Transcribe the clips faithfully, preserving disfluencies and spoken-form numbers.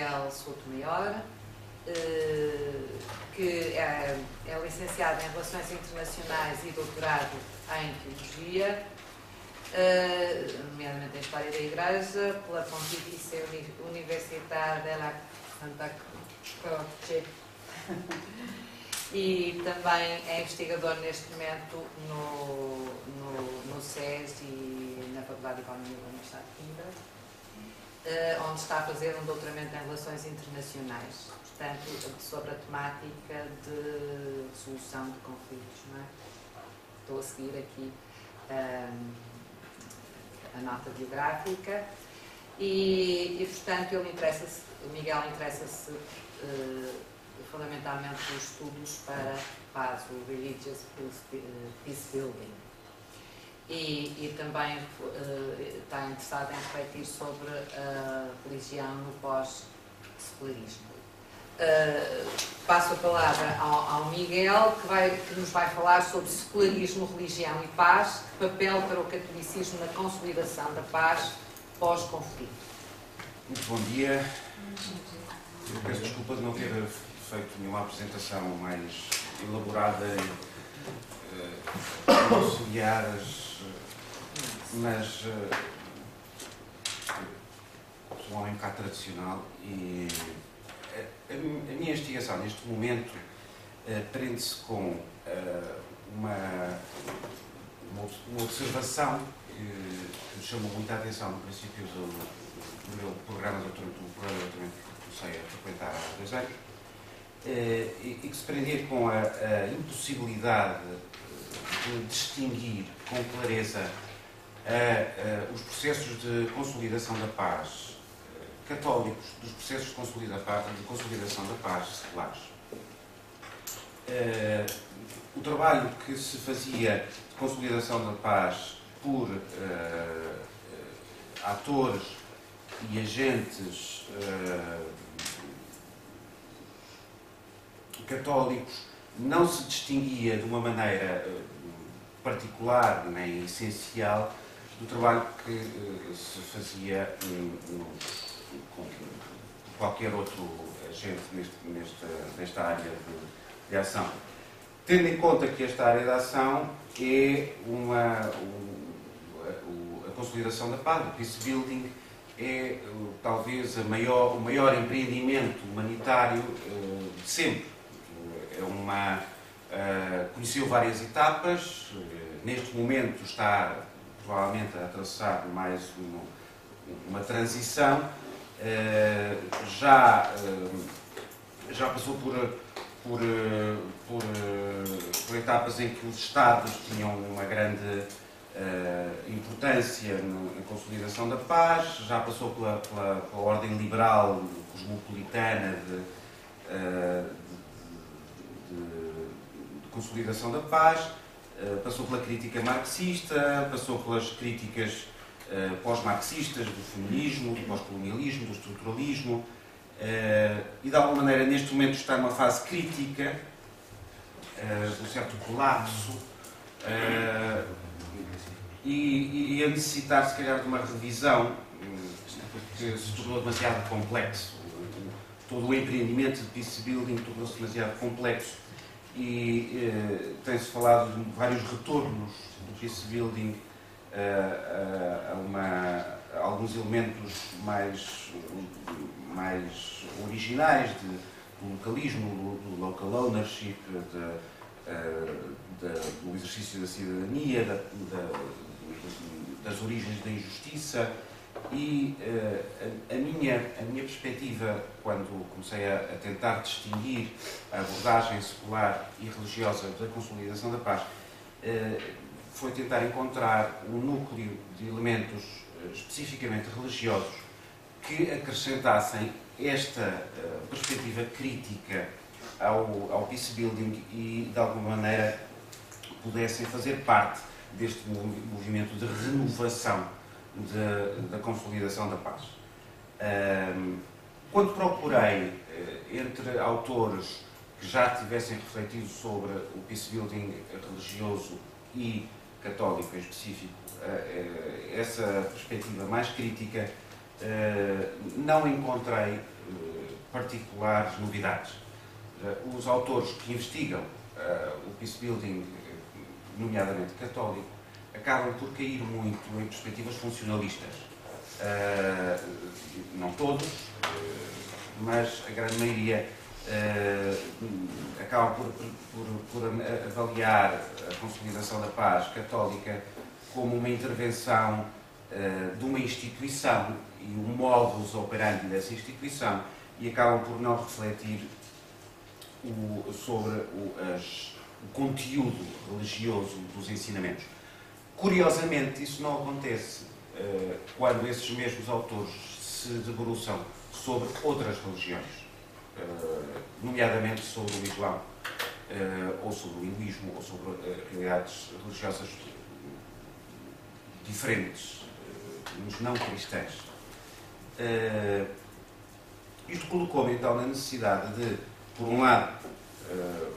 Miguel Sotomayor, que é, é licenciado em Relações Internacionais e doutorado em Teologia, nomeadamente em História da Igreja, pela Pontifícia Universidade della Santa Croce. E também é investigador neste momento no, no, no S E S e na Faculdade de Economia da Universidade de Coimbra, uh, onde está a fazer um doutoramento em Relações Internacionais, portanto, sobre a temática de resolução de conflitos. Não é? Estou a seguir aqui um, a nota biográfica e, e portanto, ele interessa-se, o Miguel interessa-se uh, fundamentalmente os estudos para paz, o Religious Peace Building. E, e também uh, está interessado em refletir sobre a religião no pós-secularismo. Uh, passo a palavra ao, ao Miguel, que, vai, que nos vai falar sobre secularismo, religião e paz, papel para o catolicismo na consolidação da paz pós-conflito. Muito bom dia. Eu peço desculpa de não ter feito nenhuma apresentação mais elaborada e uh, auxiliar, mas uh, sou um homem um bocado tradicional e a, a, a minha investigação neste momento uh, prende-se com uh, uma, uma observação que, que me chamou muita atenção no princípio do, do meu programa de doutoramento que comecei a frequentar há dois anos. Uh, e, e que se prendia com a, a impossibilidade de distinguir com clareza uh, uh, os processos de consolidação da paz uh, católicos dos processos de, consolida de consolidação da paz seculares. Uh, o trabalho que se fazia de consolidação da paz por uh, uh, atores e agentes uh, católicos não se distinguia de uma maneira uh, particular nem essencial do trabalho que uh, se fazia um, um, com qualquer outro agente neste, nesta, nesta área de, de ação. Tendo em conta que esta área de ação é uma, um, a, a consolidação da paz, o peace building, é uh, talvez a maior, o maior empreendimento humanitário uh, de sempre. É uma, uh, conheceu várias etapas, uh, neste momento está provavelmente a atravessar mais uma, uma transição, uh, já, uh, já passou por, por, por, por etapas em que os Estados tinham uma grande uh, importância no, na consolidação da paz, já passou pela, pela, pela ordem liberal cosmopolitana de, uh, de consolidação da paz, passou pela crítica marxista, passou pelas críticas pós-marxistas do feminismo, do pós-colonialismo, do estruturalismo e de alguma maneira neste momento está numa fase crítica de um certo colapso e, e a necessitar se calhar de uma revisão porque se tornou demasiado complexo. Todo o empreendimento de peace building tornou-se demasiado complexo e eh, tem-se falado de vários retornos do peace building eh, a, uma, a alguns elementos mais, mais originais de, do localismo, do, do local ownership, de, uh, de, do exercício da cidadania, da, da, das origens da injustiça. E uh, a, a, minha, a minha perspectiva, quando comecei a, a tentar distinguir a abordagem secular e religiosa da consolidação da paz, uh, foi tentar encontrar um núcleo de elementos uh, especificamente religiosos que acrescentassem esta uh, perspectiva crítica ao, ao peace building e, de alguma maneira, pudessem fazer parte deste movimento de renovação De, da consolidação da paz. Um, quando procurei, uh, entre autores que já tivessem refletido sobre o peace building religioso e católico em específico, uh, uh, essa perspectiva mais crítica, não encontrei particulares novidades. Os autores que investigam o peace building, nomeadamente católico, acabam por cair muito em perspectivas funcionalistas. Não todos, mas a grande maioria acabam por, por, por avaliar a consolidação da paz católica como uma intervenção de uma instituição e o modus operandi dessa instituição, e acabam por não refletir o, sobre o, as, o conteúdo religioso dos ensinamentos. Curiosamente, isso não acontece uh, quando esses mesmos autores se debruçam sobre outras religiões, uh, nomeadamente sobre o Islão, uh, ou sobre o hinduísmo, ou sobre uh, realidades religiosas diferentes, uh, nos não cristãs. Uh, isto colocou-me então na necessidade de, por um lado, uh,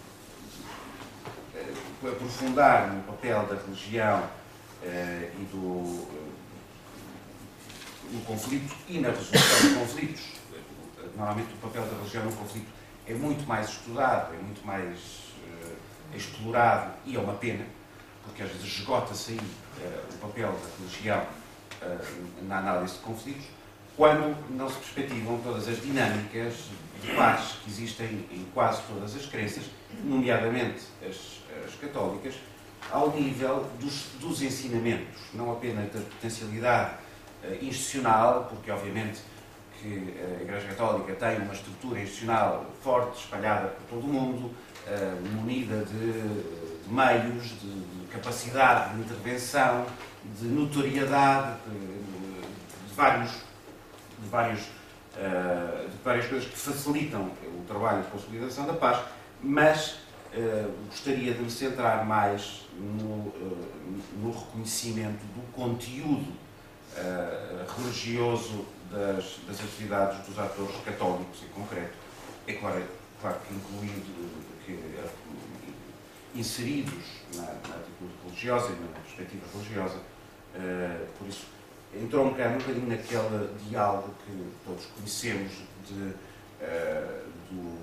uh, aprofundar no papel da religião uh, e do uh, no conflito e na resolução de conflitos. Uh, normalmente o papel da religião no conflito é muito mais estudado, é muito mais uh, explorado, e é uma pena, porque às vezes esgota-se aí uh, o papel da religião uh, na análise de conflitos, quando não se perspectivam todas as dinâmicas de paz que existem em quase todas as crenças, nomeadamente as, as católicas, ao nível dos, dos ensinamentos, não apenas da potencialidade uh, institucional, porque obviamente que a Igreja Católica tem uma estrutura institucional forte, espalhada por todo o mundo, uh, munida de, de meios, de, de capacidade de intervenção, de notoriedade, de, de vários De, vários, uh, de várias coisas que facilitam o trabalho de consolidação da paz, mas uh, gostaria de me centrar mais no, uh, no reconhecimento do conteúdo uh, religioso das, das atividades dos atores católicos, em concreto. É claro, é claro que incluindo, que, uh, inseridos na, na atitude religiosa e na perspectiva religiosa, uh, por isso entrou um bocadinho, um bocadinho naquele diálogo que todos conhecemos de, uh, do,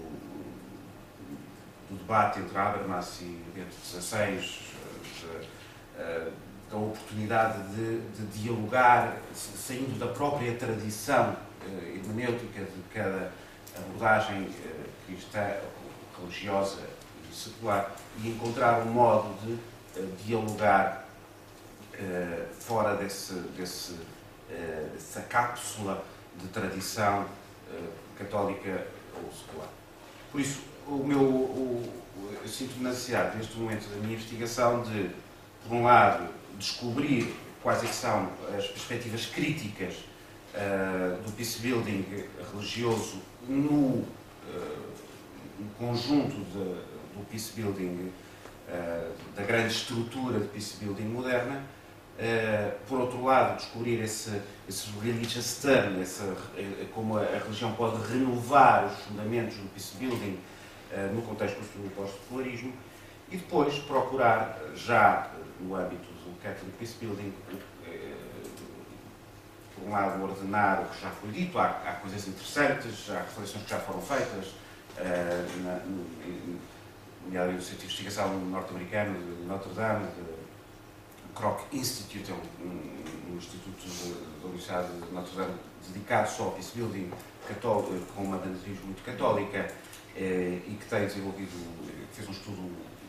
do debate entre Habermas e Bento dezasseis, de, uh, da oportunidade de, de dialogar, saindo da própria tradição uh, hermenêutica de cada abordagem uh, cristã, religiosa e secular, e encontrar um modo de uh, dialogar Uh, fora desse, desse, uh, dessa cápsula de tradição uh, católica ou secular. Por isso, o meu, o, o, eu sinto necessidade, neste momento da minha investigação, de, por um lado, descobrir quais é que são as perspectivas críticas uh, do peace building religioso no, uh, no conjunto de, do peace building, uh, da grande estrutura de peace building moderna. Uh, por outro lado, descobrir esse, esse religious turn, essa, como a, a religião pode renovar os fundamentos do peace building uh, no contexto do pós-secularismo, e depois procurar, já no âmbito do Catholic Peace Building, uh, por um lado, ordenar o que já foi dito. Há, há coisas interessantes, há reflexões que já foram feitas, uh, na, no, no, no centro de investigação norte-americano de Notre Dame, de, Kroc Institute, é um, um, um instituto da Universidade de Notre Dame dedicado só ao peace building, católico, com uma bandeira muito católica, eh, e que tem desenvolvido, fez um estudo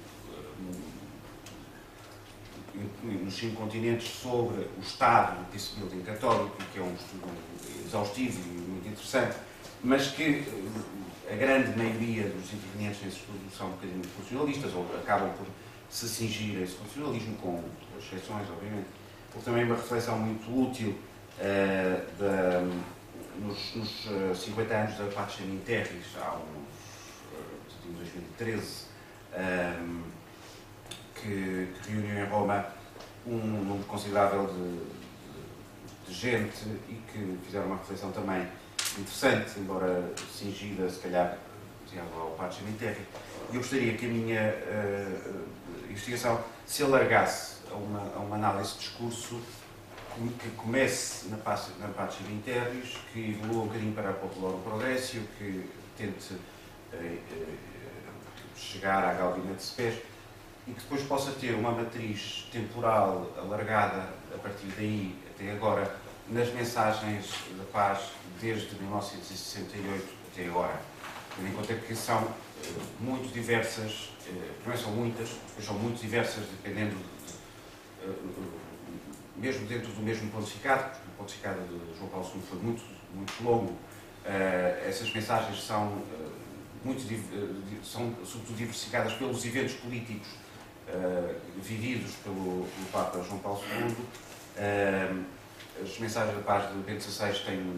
um, nos cinco continentes sobre o estado do peace building católico, que é um estudo exaustivo e muito interessante, mas que a grande maioria dos intervenientes nesse estudo são um bocadinho funcionalistas, ou acabam por se cingir a esse funcionalismo, com exceções, obviamente. Houve também uma reflexão muito útil uh, da, nos, nos uh, cinquenta anos da Pacem in Terris, há uns, uh, em dois mil e treze, um, que, que reuniu em Roma um número considerável de, de, de gente, e que fizeram uma reflexão também interessante, embora cingida, se calhar, ao Pacem in Terris. E eu gostaria que a minha uh, investigação se alargasse a uma, a uma análise de discurso que comece na Pace de Internos, que evolua um bocadinho para a Popular Progressio, que tente eh, eh, chegar à Gaudina de Spes e que depois possa ter uma matriz temporal alargada a partir daí até agora nas mensagens da paz desde mil novecentos e sessenta e oito até agora, tendo em conta que são eh, muito diversas, eh, primeiro são muitas, depois são muito diversas dependendo de, eh, mesmo dentro do mesmo pontificado, porque o pontificado de João Paulo segundo foi muito, muito longo, eh, essas mensagens são eh, muito, são sobretudo diversificadas pelos eventos políticos uh, vividos pelo, pelo Papa João Paulo segundo. Uh, as mensagens da paz de Bento dezasseis têm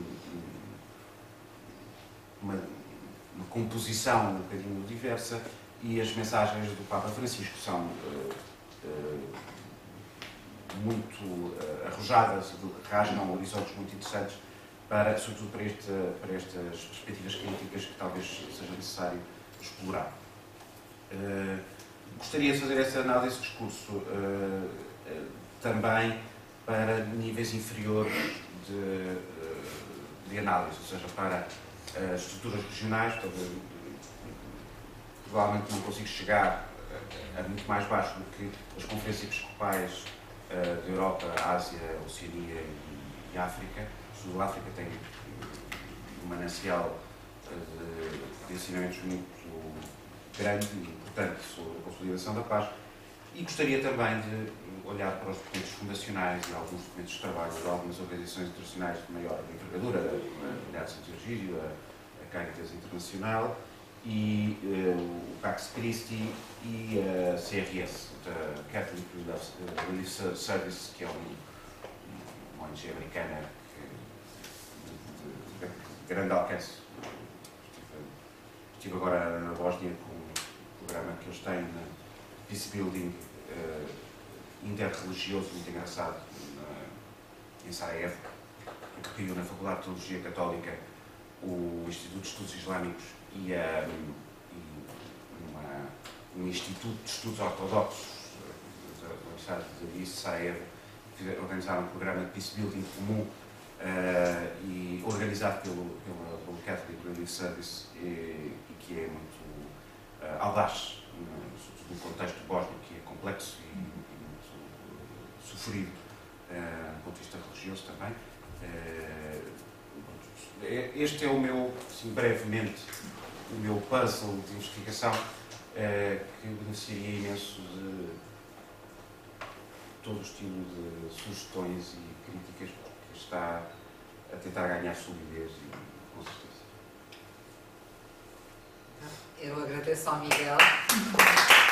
uma, uma composição um bocadinho diversa e as mensagens do Papa Francisco são uh, uh, muito uh, arrojadas, rasgam horizontes muito interessantes, para, sobretudo para, este, para estas perspectivas críticas que talvez seja necessário explorar. Uh, gostaria de fazer essa análise de discurso uh, uh, também para níveis inferiores de, uh, de análise, ou seja, para uh, estruturas regionais. Talvez, provavelmente não consigo chegar a, a muito mais baixo do que as conferências episcopais uh, da Europa, Ásia, Oceania e, e África. A África tem um manancial de, de ensinamentos muito grande e importante sobre a consolidação da paz, e gostaria também de olhar para os documentos fundacionais e alguns documentos de trabalho de algumas organizações internacionais de maior envergadura, a Unidade de Santo Virgílio, a Caritas Internacional e uh, o Pax Christi e a C R S, a Catholic Relief Service, que é um, uma O N G americana de grande alcance. Estive, estive agora na Bósnia com um programa que eles têm de peace building uh, interreligioso, muito engraçado, na, em Sarajevo, que criou na Faculdade de Teologia Católica o Instituto de Estudos Islâmicos e, um, e uma, um Instituto de Estudos Ortodoxos da Universidade de Sarajevo, que organizaram um programa de peace building comum Uh, e organizado pelo, pelo, pelo Catholic Relief Service e, e que é muito uh, audaz, uh, sobretudo no contexto bósnico, que é complexo e, e muito uh, sofrido uh, do ponto de vista religioso também. Uh, este é o meu, assim, brevemente, o meu puzzle de investigação uh, que beneficiaria imenso de todo o estilo de sugestões e críticas, está a tentar ganhar solidez e consistência. Eu agradeço ao Miguel.